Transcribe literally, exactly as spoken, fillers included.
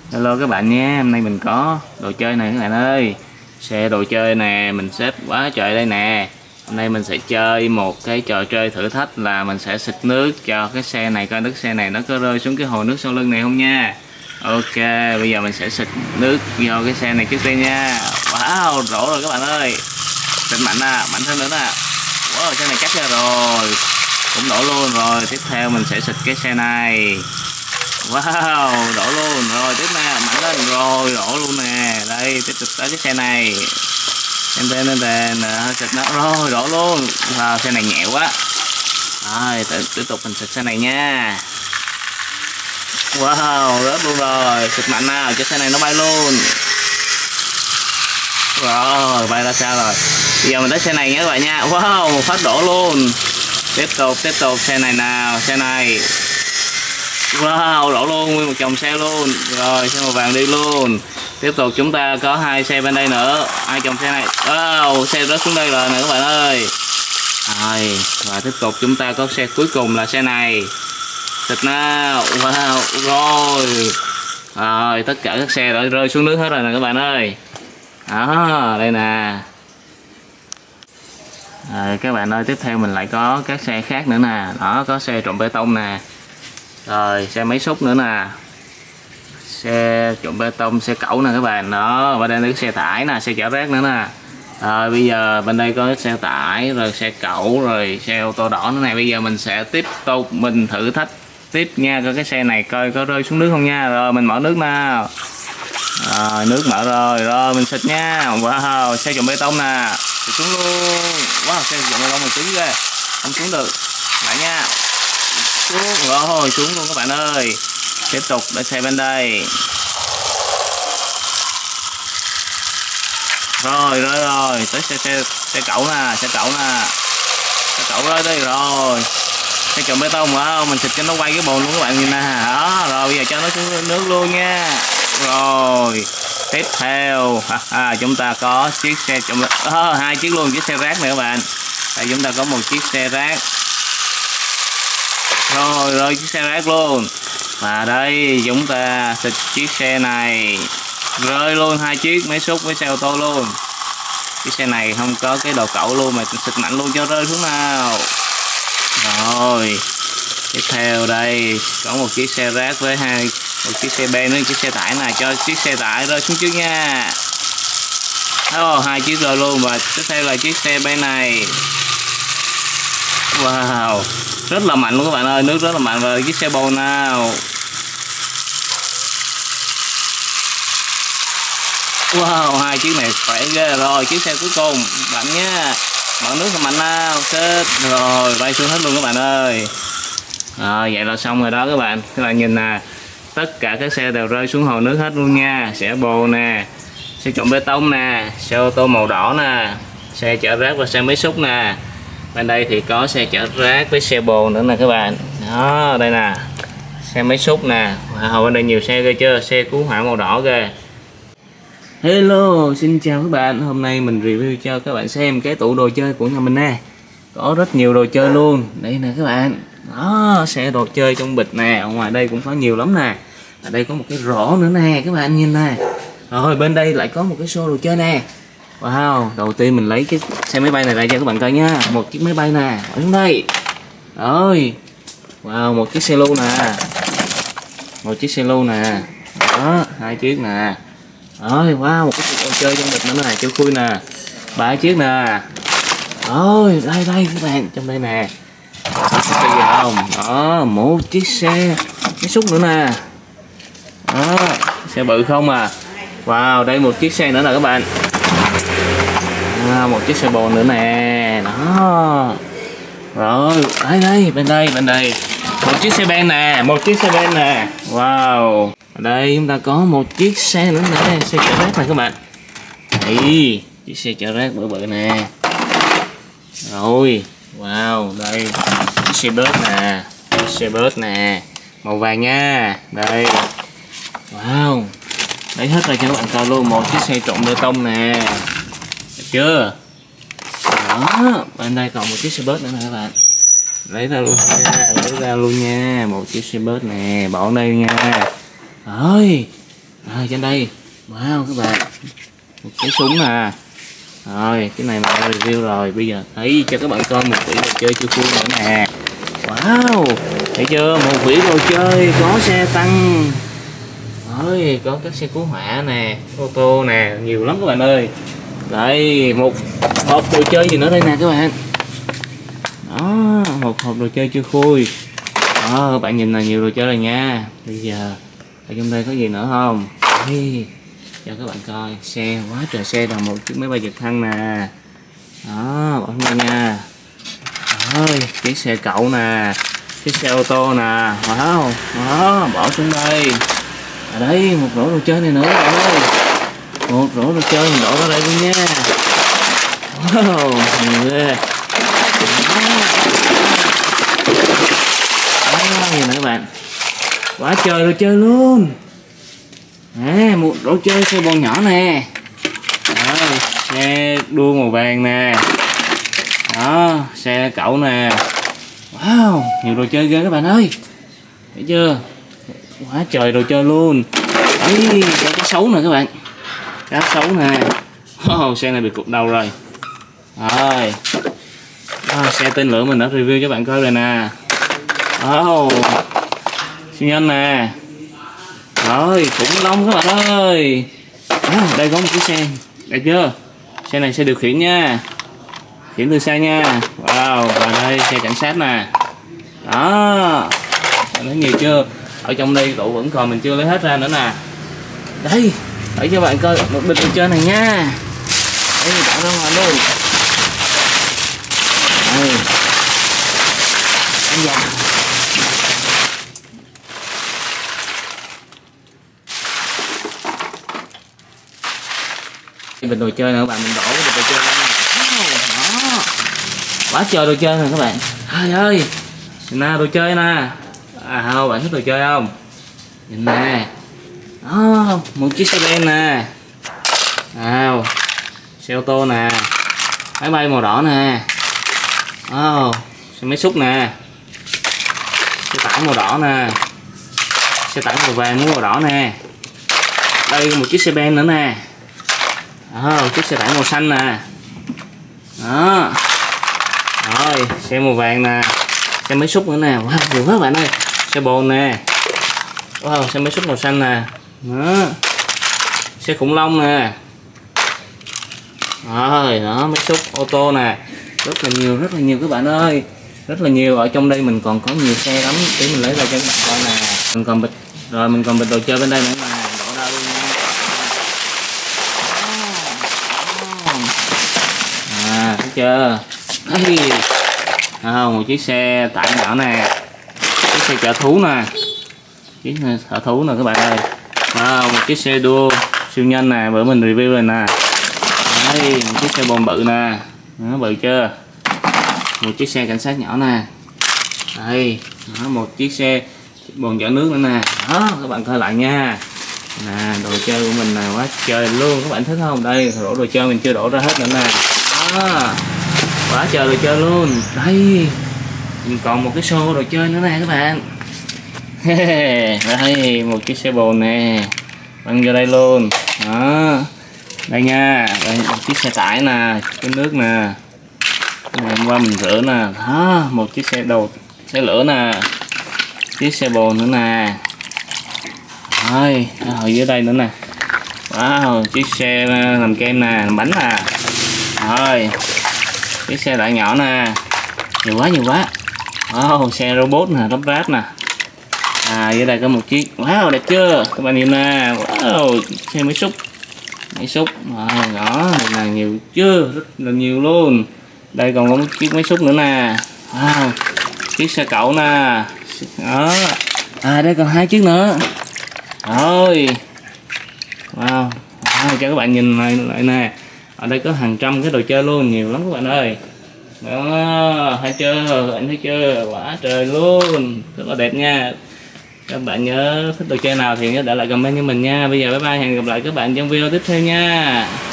Hello các bạn nhé, hôm nay mình có đồ chơi này các bạn ơi. Xe đồ chơi nè, mình xếp quá trời đây nè. Hôm nay mình sẽ chơi một cái trò chơi thử thách là mình sẽ xịt nước cho cái xe này, coi nước xe này nó có rơi xuống cái hồ nước sau lưng này không nha. Ok, bây giờ mình sẽ xịt nước vô cái xe này trước tiên nha. Wow, đổ rồi các bạn ơi. Xịt mạnh à, mạnh hơn nữa nè. Wow, xe này cắt ra rồi. Cũng đổ luôn rồi. Tiếp theo mình sẽ xịt cái xe này. Wow, đổ luôn rồi, tiếp nè, mạnh lên rồi, đổ luôn nè. Đây, tiếp tục tới cái xe này. Em tên lên tên xịt nó rồi, đổ luôn. Wow, xe này nhẹ quá. Rồi, tiếp tục mình xịt xe này nha. Wow, rớt luôn rồi, xịt mạnh nào cho xe này nó bay luôn. Rồi, bay ra xa rồi. Bây giờ mình tới xe này nhé các bạn nha. Wow, phát đổ luôn. Tiếp tục, tiếp tục xe này nào, xe này. Wow, đổ luôn nguyên một chồng xe luôn. Rồi xe màu vàng đi luôn. Tiếp tục chúng ta có hai xe bên đây nữa, hai chồng xe này. Wow, xe rớt xuống đây rồi nè các bạn ơi. Rồi, và tiếp tục chúng ta có xe cuối cùng là xe này. Xịt nào. Wow, rồi. Rồi, tất cả các xe đã rơi xuống nước hết rồi nè các bạn ơi. Đó, đây nè. Rồi các bạn ơi, tiếp theo mình lại có các xe khác nữa nè. Đó, có xe trộn bê tông nè. Rồi xe máy xúc nữa nè, xe trộn bê tông, xe cẩu nè các bạn. Đó, và đây là cái xe tải nè, xe chở rác nữa nè. Rồi bây giờ bên đây có cái xe tải, rồi xe cẩu, rồi xe ô tô đỏ nữa này. Bây giờ mình sẽ tiếp tục mình thử thách tiếp nha, coi cái xe này coi có rơi xuống nước không nha. Rồi mình mở nước nào. Rồi nước mở rồi, rồi mình xịt nha. Wow, xe trộn bê tông nè, xịt xuống luôn. Wow, xe trộn bê tông này cứng ghê, không xuống được. Lại nha. Xuống rồi, xuống luôn các bạn ơi. Tiếp tục để xe bên đây. Rồi rồi rồi tới xe xe xe cẩu nè, xe cẩu nè, xe cẩu rơi đi rồi. Xe trộn bê tông phải không, mình xịt cho nó quay cái bồn luôn các bạn nhìn nè. Đó, rồi bây giờ cho nó xuống nước luôn nha. Rồi tiếp theo ha, ha, chúng ta có chiếc xe trộn à, hai chiếc luôn, chiếc xe rác này các bạn. Đây chúng ta có một chiếc xe rác. Rồi rồi chiếc xe rác luôn. Và đây chúng ta xịt chiếc xe này, rơi luôn hai chiếc máy xúc với xe ô tô luôn. Chiếc xe này không có cái đầu cẩu luôn mà xịt mạnh luôn cho rơi xuống nào. Rồi tiếp theo đây có một chiếc xe rác với hai một chiếc xe ben với chiếc xe tải này, cho chiếc xe tải rơi xuống trước nha. Oh, hai chiếc rơi luôn. Và tiếp theo là chiếc xe ben này. Wow, rất là mạnh luôn các bạn ơi, nước rất là mạnh. Rồi chiếc xe bồn nào. Wow, hai chiếc này khỏe ghê. Rồi chiếc xe cuối cùng bạn nhé, mở nước thật mạnh nào, xếp rồi bay xuống hết luôn các bạn ơi. Rồi vậy là xong rồi đó các bạn. Các bạn nhìn nè, tất cả các xe đều rơi xuống hồ nước hết luôn nha. Xe bồn nè, xe trộn bê tông nè, xe ô tô màu đỏ nè, xe chở rác và xe máy xúc nè. Bên đây thì có xe chở rác với xe bồn nữa nè các bạn. Đó, đây nè, xe máy xúc nè. Wow, bên đây nhiều xe ghê chưa, xe cứu hỏa màu đỏ ghê. Hello, xin chào các bạn. Hôm nay mình review cho các bạn xem cái tủ đồ chơi của nhà mình nè. Có rất nhiều đồ chơi luôn. Đây nè các bạn. Đó, xe đồ chơi trong bịch nè. Ở ngoài đây cũng có nhiều lắm nè. Ở đây có một cái rổ nữa nè, các bạn nhìn nè. Rồi bên đây lại có một cái xô đồ chơi nè. Wow, đầu tiên mình lấy cái xe máy bay này ra cho các bạn coi nha. Một chiếc máy bay nè, ở trong đây. Rồi. Wow, một chiếc xe lưu nè. Một chiếc xe lưu nè. Đó, hai chiếc nè. Rồi, wow, một cái đồ chơi trong bịch nữa nè, chơi khui nè. Ba chiếc nè. Rồi, đây đây các bạn, trong đây nè. Có cái gì không? Đó, một chiếc xe máy xúc nữa nè. Đó, xe bự không à. Wow, đây một chiếc xe nữa nè các bạn. À, một chiếc xe bồn nữa nè. Đó. Rồi, đây đây, bên đây, bên đây. Một chiếc xe ben nè, một chiếc xe ben nè. Wow. Ở đây chúng ta có một chiếc xe nữa nè, xe chở rác này các bạn. Đây, chiếc xe chở rác bự bự nè. Rồi, wow, đây chiếc xe bớt nè, chiếc xe bớt nè, màu vàng nha. Đây. Wow. Lấy hết ra cho các bạn coi luôn, một chiếc xe trộn bê tông nè. Được chưa? Đó, bên đây còn một chiếc xe bớt nữa nè các bạn. Lấy ra luôn nha, lấy ra luôn nha, một chiếc xe bớt nè, bỏ đây nha. Rồi. Rồi trên đây, wow các bạn, một cái súng nè. Rồi cái này mà review rồi, bây giờ thấy cho các bạn coi một vỉ đồ chơi chưa khui nữa nè. Wow, thấy chưa, một vỉ đồ chơi có xe tăng. Rồi có các xe cứu hỏa nè, ô tô nè, nhiều lắm các bạn ơi. Đây một hộp đồ chơi gì nữa đây nè các bạn. Đó, một hộp đồ chơi chưa khui. Đó, các bạn nhìn là nhiều đồ chơi rồi nha. Bây giờ ở trong đây có gì nữa không? Đây, cho các bạn coi, xe quá trời xe, là một chiếc máy bay trực thăng nè. Đó, bỏ đây nha. Rồi, chiếc xe cậu nè, chiếc xe ô tô nè. Wow, đó, bỏ xuống đây. Ở đây một rổ đồ chơi này nữa bạn ơi. Một rổ đồ chơi mình đổ ra đây luôn nha. Wow, nhiều ghê. Đó, gì nữa các bạn, quá trời đồ chơi luôn. Nè, một rổ chơi xe bồn nhỏ nè. Đó, xe đua màu vàng nè. Đó, xe cậu nè. Wow, nhiều đồ chơi ghê các bạn ơi. Thấy chưa, quá trời đồ chơi luôn. Đấy, có cá sấu nè các bạn, cá sấu nè. Wow, xe này bị cụt đầu rồi. Rồi, à, xe tên lửa mình đã review cho bạn coi rồi nè. Wow, siêu nhân nè. Rồi, khủng long các bạn ơi. À, đây có một chiếc xe, đẹp chưa? Xe này xe điều khiển nha, khiển từ xa nha. Wow, và đây xe cảnh sát nè. Đó, nó nhiều chưa? Ở trong đây tủ vẫn còn, mình chưa lấy hết ra nữa nè. Đây, để cho bạn coi một bịch đồ chơi này nha. Đây, bỏ ra ngoài luôn. Đây, anh già. Bình đồ chơi nè các bạn, mình đổ cái bình đồ chơi lên. Đó, quá trời đồ chơi nè các bạn. Trời ơi, nè đồ chơi nè. À không, bạn thích đồ chơi không? Nhìn nè. Đó, một chiếc xe ben nè. Wow, xe ô tô nè, máy bay màu đỏ nè. Wow, xe máy xúc nè, xe tải màu đỏ nè, xe tải màu vàng màu đỏ nè. Đây một chiếc xe ben nữa nè. Đó, chiếc xe tải màu xanh nè. Đó, rồi xe màu vàng nè, xe máy xúc nữa nè. Wow, nhiều quá bạn ơi. Xe bồn nè. Wow, xe máy xúc màu xanh nè. Đó, xe khủng long nè. Rồi đó, máy xúc ô tô nè, rất là nhiều, rất là nhiều các bạn ơi, rất là nhiều. Ở trong đây mình còn có nhiều xe lắm, để mình lấy ra cho các bạn coi nè. Mình còn bịch, rồi mình còn bịch đồ chơi bên đây nữa nè, đổ ra luôn nha. À, thấy chưa? Hey. À, một chiếc xe tải nhỏ nè, chiếc xe chở thú nè, chiếc chở thú nè các bạn ơi. À, một chiếc xe đua siêu nhân nè, bữa mình review rồi nè. Đây, một chiếc xe bồn bự nè, nó bự chưa? Một chiếc xe cảnh sát nhỏ nè. Đây, đó, một chiếc xe bồn chở nước nữa nè. Đó, các bạn coi lại nha. Nè, đồ chơi của mình là quá trời luôn, các bạn thích không? Đây, đổ đồ chơi mình chưa đổ ra hết nữa nè. Đó, quá trời đồ chơi luôn. Đây, mình còn một cái xô đồ chơi nữa nè các bạn. Đây, một chiếc xe bồn nè, băng vô đây luôn. Đó, đây nha, đây một chiếc xe tải nè, cái nước nè, hôm qua mình rửa nè. Đó, một chiếc xe đầu xe lửa nè, chiếc xe bồn nữa nè. Rồi, ở dưới đây nữa nè. Wow, chiếc xe làm kem nè, làm bánh nè. Rồi, chiếc xe tải nhỏ nè, nhiều quá nhiều quá. Wow, xe robot nè, lắp ráp nè. À, dưới đây có một chiếc, wow đẹp chưa các bạn nhìn nè. Wow, xe máy xúc, máy xúc. Wow, đó là nhiều chưa, rất là nhiều luôn. Đây còn có một chiếc máy xúc nữa nè. Wow, chiếc xe cẩu nè. Đó, à đây còn hai chiếc nữa. Rồi, wow, wow, cho các bạn nhìn lại, lại nè. Ở đây có hàng trăm cái đồ chơi luôn, nhiều lắm các bạn ơi. Đó, thấy chưa, bạn thấy chưa, quá trời luôn, rất là đẹp nha. Các bạn nhớ thích đồ chơi nào thì nhớ để lại comment cho mình nha. Bây giờ bye bye, hẹn gặp lại các bạn trong video tiếp theo nha.